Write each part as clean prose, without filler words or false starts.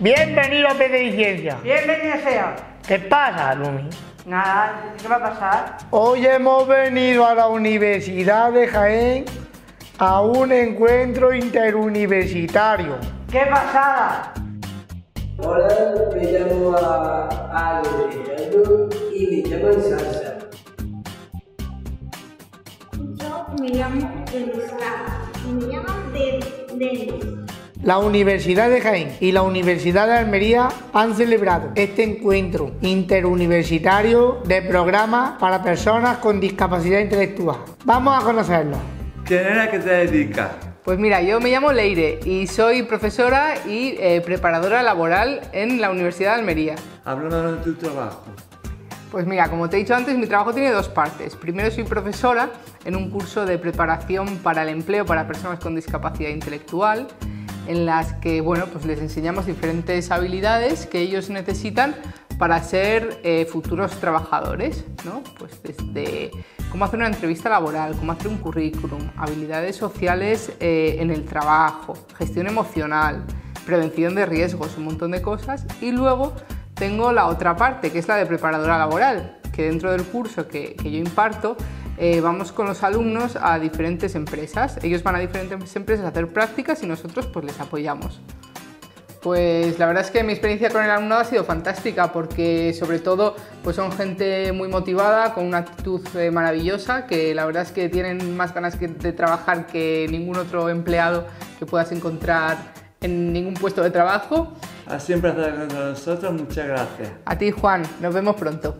Bienvenido a PD y Ciencia. Bienvenido sea. ¿Qué pasa, Lumi? Nada, ¿qué va a pasar? Hoy hemos venido a la Universidad de Jaén a un encuentro interuniversitario. ¡Qué pasada! Hola, me llamo Alejandro y me llamo Salsa. Yo me llamo Elisca y me llamo Denis. La Universidad de Jaén y la Universidad de Almería han celebrado este encuentro interuniversitario de programas para personas con discapacidad intelectual. Vamos a conocerlo. ¿Quién era que te dedicas? Pues mira, yo me llamo Leire y soy profesora y preparadora laboral en la Universidad de Almería. Háblanos de tu trabajo. Pues mira, como te he dicho antes, mi trabajo tiene dos partes. Primero soy profesora en un curso de preparación para el empleo para personas con discapacidad intelectual, en las que pues les enseñamos diferentes habilidades que ellos necesitan para ser futuros trabajadores, ¿no? Pues desde cómo hacer una entrevista laboral, cómo hacer un currículum, habilidades sociales en el trabajo, gestión emocional, prevención de riesgos, un montón de cosas. Y luego tengo la otra parte, que es la de preparadora laboral, que dentro del curso que yo imparto vamos con los alumnos a diferentes empresas. Ellos van a diferentes empresas a hacer prácticas y nosotros pues les apoyamos. Pues la verdad es que mi experiencia con el alumnado ha sido fantástica porque sobre todo pues son gente muy motivada, con una actitud maravillosa, que la verdad es que tienen más ganas de trabajar que ningún otro empleado que puedas encontrar en ningún puesto de trabajo. Así empezar con nosotros, muchas gracias. A ti, Juan, nos vemos pronto.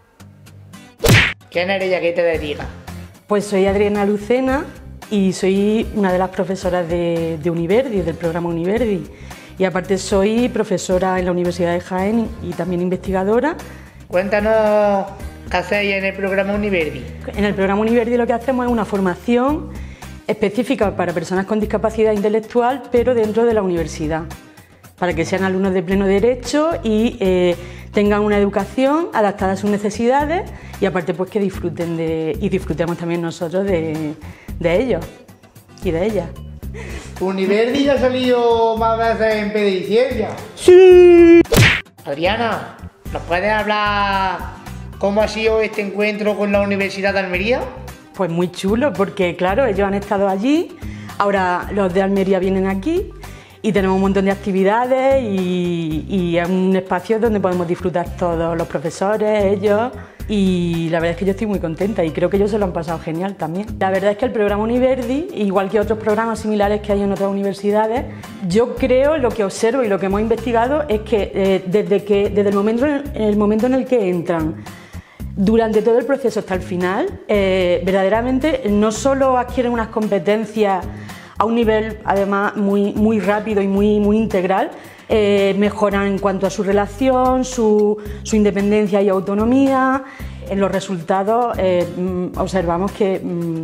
¿Quién eres y a qué te dedicas? Pues soy Adriana Lucena y soy una de las profesoras de Univerdi, del programa Univerdi. Y aparte soy profesora en la Universidad de Jaén y también investigadora. Cuéntanos qué hacéis en el programa Univerdi. En el programa Univerdi lo que hacemos es una formación específica para personas con discapacidad intelectual, pero dentro de la universidad, para que sean alumnos de pleno derecho y tengan una educación adaptada a sus necesidades y aparte pues que disfruten y disfrutemos también nosotros de ellos y de ellas. ¿Univerdi ya ha salido más veces en PD y Ciencia? ¡Sí! Adriana, ¿nos puedes hablar cómo ha sido este encuentro con la Universidad de Almería? Pues muy chulo, porque claro, ellos han estado allí, ahora los de Almería vienen aquí y tenemos un montón de actividades y es un espacio donde podemos disfrutar todos los profesores, ellos, y la verdad es que yo estoy muy contenta y creo que ellos se lo han pasado genial también. La verdad es que el programa Univerdi, igual que otros programas similares que hay en otras universidades, yo creo, lo que observo y lo que hemos investigado es que desde el momento en el que entran, durante todo el proceso hasta el final, verdaderamente no solo adquieren unas competencias a un nivel además muy rápido y muy integral, mejoran en cuanto a su relación, su independencia y autonomía. En los resultados observamos que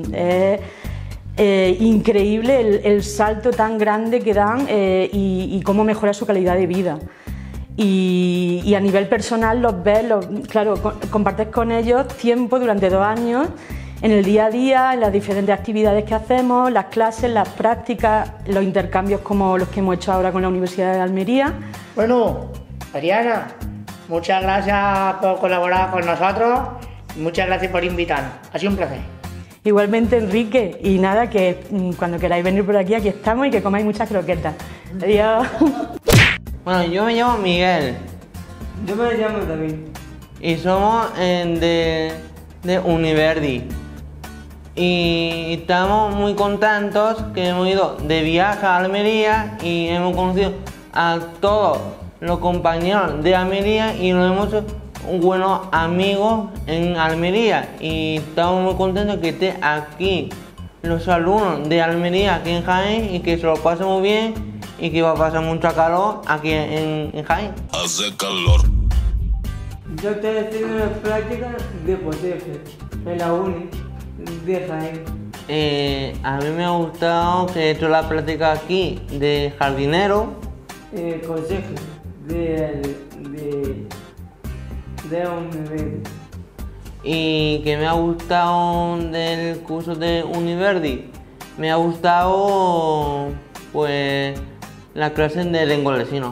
es increíble el salto tan grande que dan y cómo mejora su calidad de vida. Y a nivel personal los ves, claro, compartes con ellos tiempo durante 2 años en el día a día, en las diferentes actividades que hacemos, las clases, las prácticas, los intercambios como los que hemos hecho ahora con la Universidad de Almería. Bueno, Adriana, muchas gracias por colaborar con nosotros y muchas gracias por invitarnos. Ha sido un placer. Igualmente, Enrique, y nada, que cuando queráis venir por aquí estamos y que comáis muchas croquetas. Adiós. Bueno, yo me llamo Miguel. Yo me llamo David. Y somos de Univerdi. Y estamos muy contentos que hemos ido de viaje a Almería y hemos conocido a todos los compañeros de Almería y nos hemos hecho buenos amigos en Almería. Y estamos muy contentos que esté aquí los alumnos de Almería aquí en Jaén y que se lo pasen muy bien y que va a pasar mucho calor aquí en Jaén. Hace calor. Yo estoy haciendo una práctica de poteje en la uni de Jaén. A mí me ha gustado que he hecho la práctica aquí de jardinero. Consejo de Univerdi. Y que me ha gustado del curso de Univerdi. Me ha gustado pues la clase de lengua latino.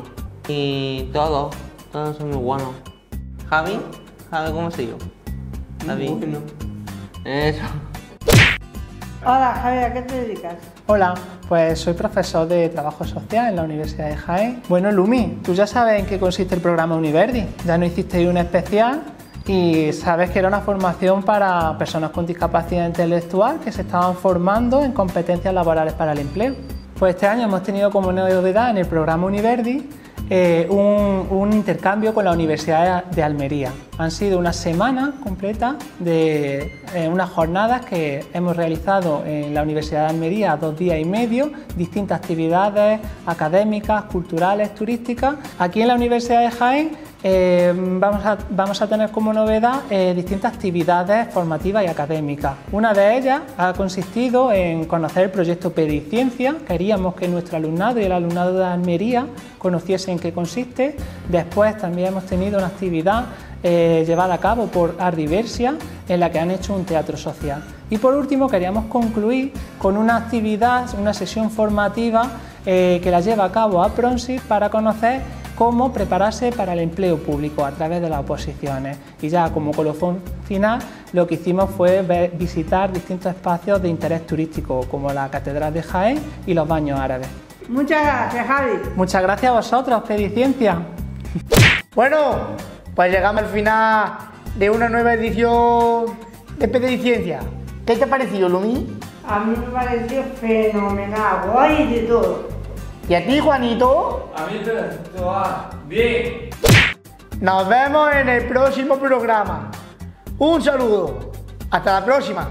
y todos son muy buenos. Javi, ¿cómo se llama? Javi. Bueno. Eso. Hola, Javi, ¿a qué te dedicas? Hola, pues soy profesor de Trabajo Social en la Universidad de Jaén. Bueno, Lumi, tú ya sabes en qué consiste el programa Univerdi. Ya nos hicisteis un especial y sabes que era una formación para personas con discapacidad intelectual que se estaban formando en competencias laborales para el empleo. Pues este año hemos tenido como novedad en el programa Univerdi un intercambio con la Universidad de Almería. Han sido una semana completa de unas jornadas que hemos realizado en la Universidad de Almería, 2 días y medio, distintas actividades académicas, culturales, turísticas. Aquí en la Universidad de Jaén vamos a tener como novedad distintas actividades formativas y académicas. Una de ellas ha consistido en conocer el proyecto Periciencia. Queríamos que nuestro alumnado y el alumnado de Almería conociesen en qué consiste. Después también hemos tenido una actividad llevada a cabo por Ardiversia, en la que han hecho un teatro social. Y por último queríamos concluir con una actividad, una sesión formativa que la lleva a cabo APRONSIT para conocer cómo prepararse para el empleo público a través de las oposiciones. Y ya como colofón final, lo que hicimos fue visitar distintos espacios de interés turístico, como la Catedral de Jaén y los baños árabes. Muchas gracias, Javi. Muchas gracias a vosotros, Pediciencia. Bueno, pues llegamos al final de una nueva edición de Pediciencia. ¿Qué te ha parecido, Lumi? A mí me pareció fenomenal, guay de todo. ¿Y a ti, Juanito? A mí todo va bien. Nos vemos en el próximo programa. Un saludo. Hasta la próxima.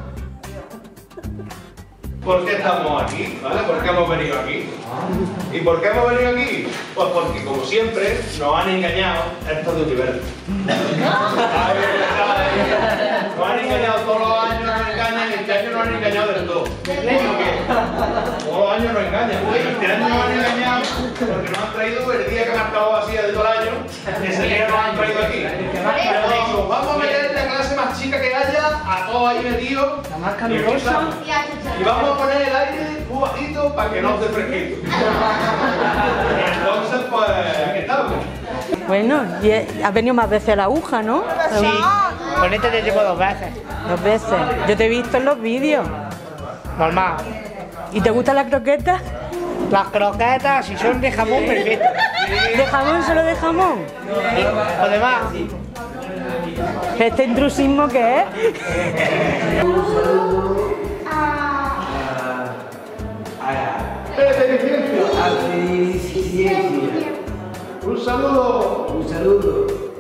¿Por qué estamos aquí? ¿Vale? ¿Por qué hemos venido aquí? ¿Y por qué hemos venido aquí? Pues porque, como siempre, nos han engañado estos de Univerdi. Nos han engañado todos los años, nos engañan, y este año nos han engañado del todo. Todos los años nos engañan. Este año nos han engañado porque nos han traído el día que me ha estado vacía de todo el año, ese día nos han traído aquí. Pero dicho, vamos a meter la clase más chica que haya, a todos ahí metidos. La más calurosa. Y vamos a poner el aire muy bajito para que no os dé fresquito. Entonces, pues, aquí estamos. Bueno, y has venido más veces a la aguja, ¿no? Sí, con este te llevo 2 veces. 2 veces. Yo te he visto en los vídeos. Normal. ¿Y te gustan las croquetas? Las croquetas, si son de jamón, perfecto. ¿De jamón, solo de jamón? O de más. ¿Este intrusismo qué es? Un saludo. Un saludo.